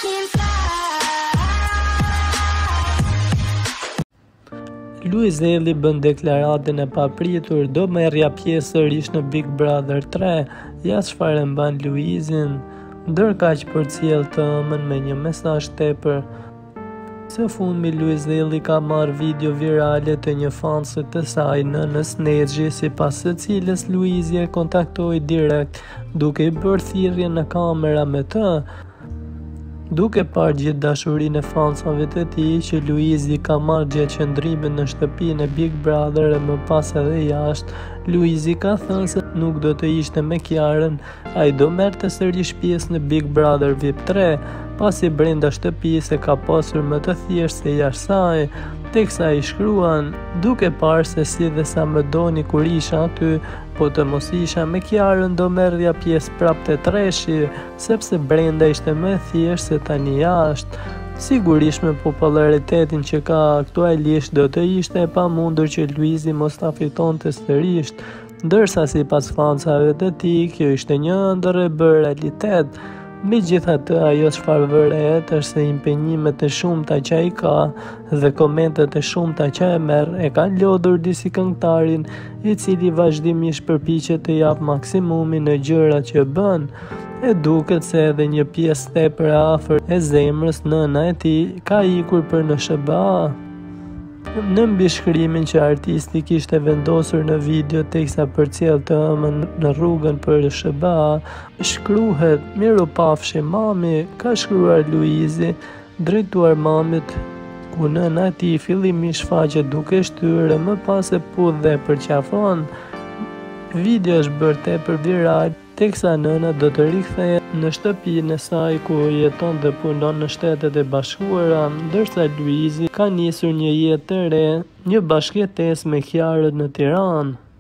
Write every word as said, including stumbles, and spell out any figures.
can fly. Luizelli bën deklaratën e papritur, do merrja pjesë sërish në Big Brother tre, ja çfarë mban Luizin, ndërkaq përcjell të ëmën me një mesazh tepër. Së fundmi Luizelli ka marrë video virale të një fanse të saj, nënës Nexhi, sipas së cilës Luizi e kontaktoi direkt duke i bërë thirrje në kamera me të. Duke parë gjithë dashurinë e fansave të tij që Luizi ka marrë gjatë qëndrimit në shtëpinë e Big Brother e më pas edhe jashtë, Luizi ka thënë se nuk do të ishte me Kiarën, ai do merrte sërish pjesë në Big Brother V I P tre, pasi brenda shtëpisë e ka pasur më të thjeshtë se jashtë saj, teksa i shkruan: duke parë se si dhe sa më doni kur isha aty, po të mos isha me Kiarën do merrja pjesë prapë te treshi, sepse brenda ishte më e thjeshtë se tani jashtë. Sigurisht me popularitetin që ka aktualisht do të ishte e pamundur që Luizi mos ta fitonte sërish, ndërsa sipas fansave të tij kjo ishte një ëndër e bërë realitet. Megjithatë, ajo çfarë vëret është se impenjimet e shumta që ai ka dhe komentet e shumta që e merr e kanë lodhur disi këngëtarin, i cili vazhdimisht përpiqet të jap maksimumin në gjërat që bën. E duket se edhe një pjesë tepër e afër e zemrës, nëna e tij, ka ikur për në S B A. Në mbishkrimin që artisti kishte vendosur në video teksa përcjell të ëmën në rrugën për S B A, shkruhet: "Mirupafshi mami", ka shkruar Luizi, drejtuar mamit, ku nëna e tij fillimisht shfaqet duke shtyrë, më pas e pudh dhe përqafon. Video është bërë tepër viral, teksa nëna do të rikthehet në shtëpinë e saj ku jeton dhe punon në Shtetet e Bashkuara, ndërsa Luizi ka nisur një jetë të re, një bashkëjetesë me Kiarën në Tiranë.